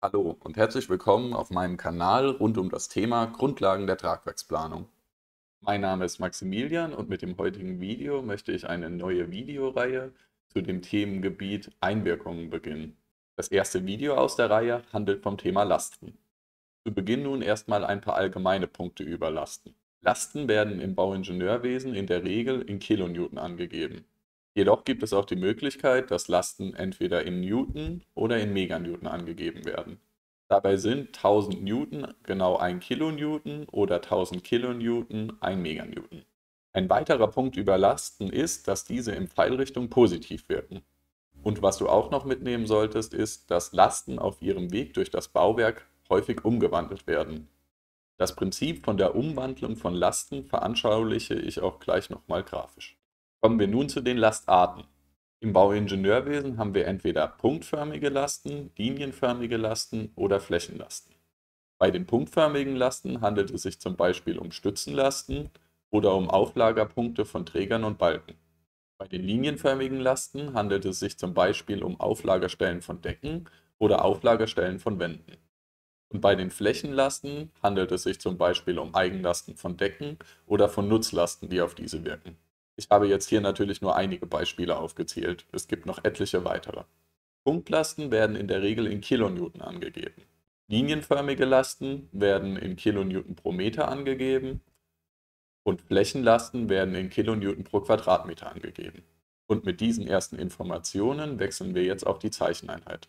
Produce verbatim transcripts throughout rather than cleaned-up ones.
Hallo und herzlich willkommen auf meinem Kanal rund um das Thema Grundlagen der Tragwerksplanung. Mein Name ist Maximilian und mit dem heutigen Video möchte ich eine neue Videoreihe zu dem Themengebiet Einwirkungen beginnen. Das erste Video aus der Reihe handelt vom Thema Lasten. Zu Beginn nun erstmal ein paar allgemeine Punkte über Lasten. Lasten werden im Bauingenieurwesen in der Regel in Kilonewton angegeben. Jedoch gibt es auch die Möglichkeit, dass Lasten entweder in Newton oder in Meganewton angegeben werden. Dabei sind tausend Newton genau ein Kilonewton oder tausend Kilonewton ein Meganewton. Ein weiterer Punkt über Lasten ist, dass diese in Pfeilrichtung positiv wirken. Und was du auch noch mitnehmen solltest, ist, dass Lasten auf ihrem Weg durch das Bauwerk häufig umgewandelt werden. Das Prinzip von der Umwandlung von Lasten veranschauliche ich auch gleich nochmal grafisch. Kommen wir nun zu den Lastarten. Im Bauingenieurwesen haben wir entweder punktförmige Lasten, linienförmige Lasten oder Flächenlasten. Bei den punktförmigen Lasten handelt es sich zum Beispiel um Stützenlasten oder um Auflagerpunkte von Trägern und Balken. Bei den linienförmigen Lasten handelt es sich zum Beispiel um Auflagerstellen von Decken oder Auflagerstellen von Wänden. Und bei den Flächenlasten handelt es sich zum Beispiel um Eigenlasten von Decken oder von Nutzlasten, die auf diese wirken. Ich habe jetzt hier natürlich nur einige Beispiele aufgezählt, es gibt noch etliche weitere. Punktlasten werden in der Regel in Kilonewton angegeben. Linienförmige Lasten werden in Kilonewton pro Meter angegeben und Flächenlasten werden in Kilonewton pro Quadratmeter angegeben. Und mit diesen ersten Informationen wechseln wir jetzt auf die Zeicheneinheit.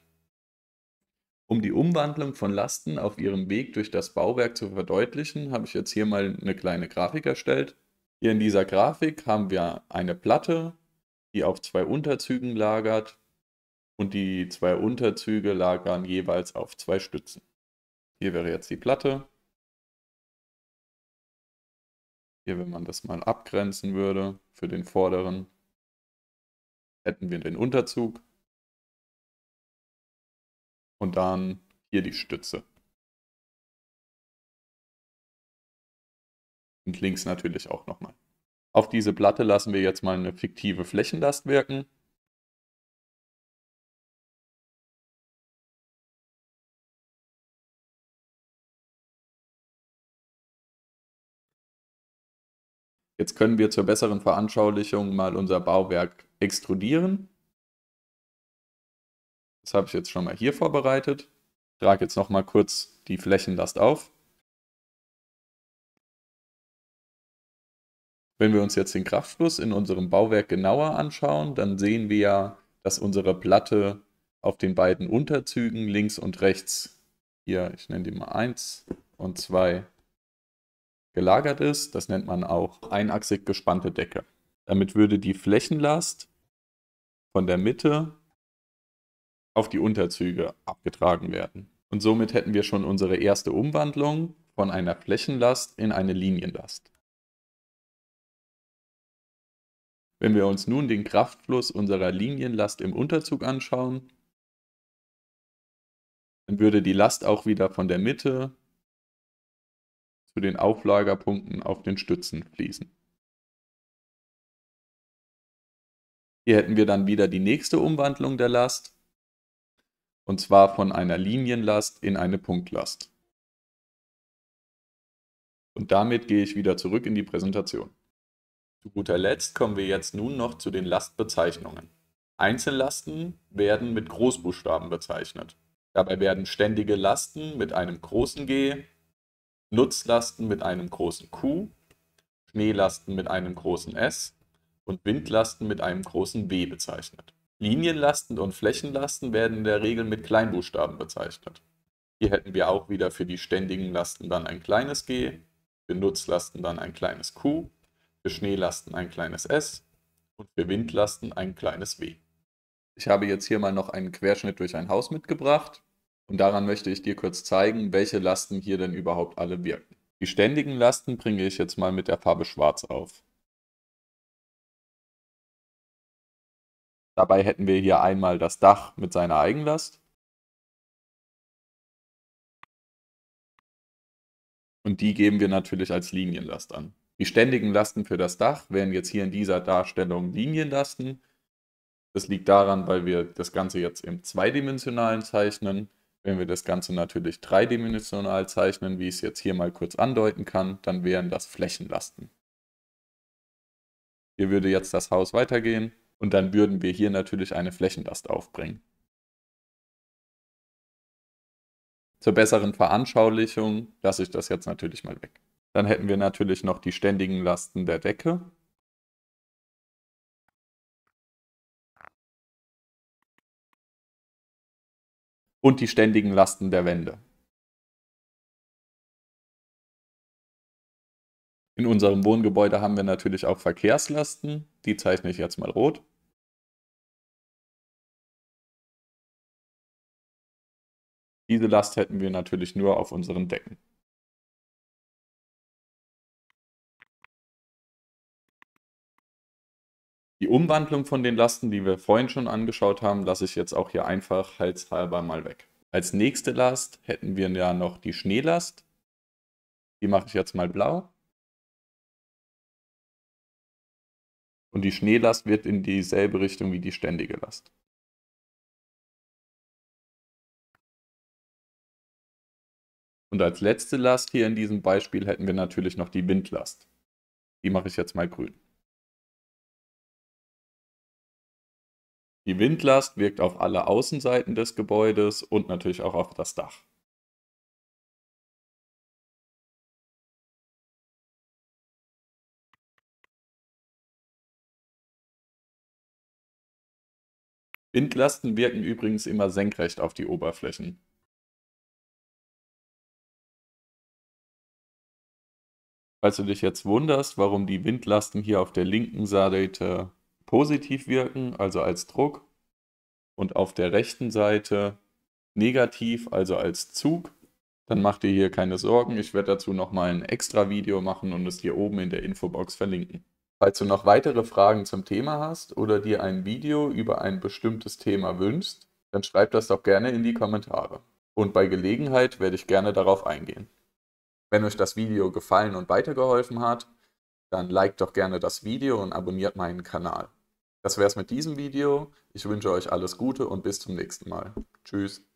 Um die Umwandlung von Lasten auf ihrem Weg durch das Bauwerk zu verdeutlichen, habe ich jetzt hier mal eine kleine Grafik erstellt. Hier in dieser Grafik haben wir eine Platte, die auf zwei Unterzügen lagert und die zwei Unterzüge lagern jeweils auf zwei Stützen. Hier wäre jetzt die Platte. Hier, wenn man das mal abgrenzen würde für den vorderen, hätten wir den Unterzug und dann hier die Stütze. Und links natürlich auch nochmal. Auf diese Platte lassen wir jetzt mal eine fiktive Flächenlast wirken. Jetzt können wir zur besseren Veranschaulichung mal unser Bauwerk extrudieren. Das habe ich jetzt schon mal hier vorbereitet. Ich trage jetzt noch mal kurz die Flächenlast auf. Wenn wir uns jetzt den Kraftfluss in unserem Bauwerk genauer anschauen, dann sehen wir ja, dass unsere Platte auf den beiden Unterzügen links und rechts, hier, ich nenne die mal eins und zwei, gelagert ist. Das nennt man auch einachsig gespannte Decke. Damit würde die Flächenlast von der Mitte auf die Unterzüge abgetragen werden. Und somit hätten wir schon unsere erste Umwandlung von einer Flächenlast in eine Linienlast. Wenn wir uns nun den Kraftfluss unserer Linienlast im Unterzug anschauen, dann würde die Last auch wieder von der Mitte zu den Auflagerpunkten auf den Stützen fließen. Hier hätten wir dann wieder die nächste Umwandlung der Last, und zwar von einer Linienlast in eine Punktlast. Und damit gehe ich wieder zurück in die Präsentation. Zu guter Letzt kommen wir jetzt nun noch zu den Lastbezeichnungen. Einzellasten werden mit Großbuchstaben bezeichnet. Dabei werden ständige Lasten mit einem großen G, Nutzlasten mit einem großen Q, Schneelasten mit einem großen S und Windlasten mit einem großen W bezeichnet. Linienlasten und Flächenlasten werden in der Regel mit Kleinbuchstaben bezeichnet. Hier hätten wir auch wieder für die ständigen Lasten dann ein kleines G, für Nutzlasten dann ein kleines Q, für Schneelasten ein kleines S und für Windlasten ein kleines W. Ich habe jetzt hier mal noch einen Querschnitt durch ein Haus mitgebracht und daran möchte ich dir kurz zeigen, welche Lasten hier denn überhaupt alle wirken. Die ständigen Lasten bringe ich jetzt mal mit der Farbe Schwarz auf. Dabei hätten wir hier einmal das Dach mit seiner Eigenlast. Und die geben wir natürlich als Linienlast an. Die ständigen Lasten für das Dach wären jetzt hier in dieser Darstellung Linienlasten. Das liegt daran, weil wir das Ganze jetzt im zweidimensionalen zeichnen. Wenn wir das Ganze natürlich dreidimensional zeichnen, wie ich es jetzt hier mal kurz andeuten kann, dann wären das Flächenlasten. Hier würde jetzt das Haus weitergehen und dann würden wir hier natürlich eine Flächenlast aufbringen. Zur besseren Veranschaulichung lasse ich das jetzt natürlich mal weg. Dann hätten wir natürlich noch die ständigen Lasten der Decke. Und die ständigen Lasten der Wände. In unserem Wohngebäude haben wir natürlich auch Verkehrslasten, die zeichne ich jetzt mal rot. Diese Last hätten wir natürlich nur auf unseren Decken. Die Umwandlung von den Lasten, die wir vorhin schon angeschaut haben, lasse ich jetzt auch hier einfach halshalber mal weg. Als nächste Last hätten wir ja noch die Schneelast. Die mache ich jetzt mal blau. Und die Schneelast wird in dieselbe Richtung wie die ständige Last. Und als letzte Last hier in diesem Beispiel hätten wir natürlich noch die Windlast. Die mache ich jetzt mal grün. Die Windlast wirkt auf alle Außenseiten des Gebäudes und natürlich auch auf das Dach. Windlasten wirken übrigens immer senkrecht auf die Oberflächen. Falls du dich jetzt wunderst, warum die Windlasten hier auf der linken Seite positiv wirken, also als Druck, und auf der rechten Seite negativ, also als Zug, dann mach dir hier keine Sorgen. Ich werde dazu nochmal ein extra Video machen und es hier oben in der Infobox verlinken. Falls du noch weitere Fragen zum Thema hast oder dir ein Video über ein bestimmtes Thema wünschst, dann schreib das doch gerne in die Kommentare. Und bei Gelegenheit werde ich gerne darauf eingehen. Wenn euch das Video gefallen und weitergeholfen hat, dann liked doch gerne das Video und abonniert meinen Kanal. Das wär's mit diesem Video. Ich wünsche euch alles Gute und bis zum nächsten Mal. Tschüss.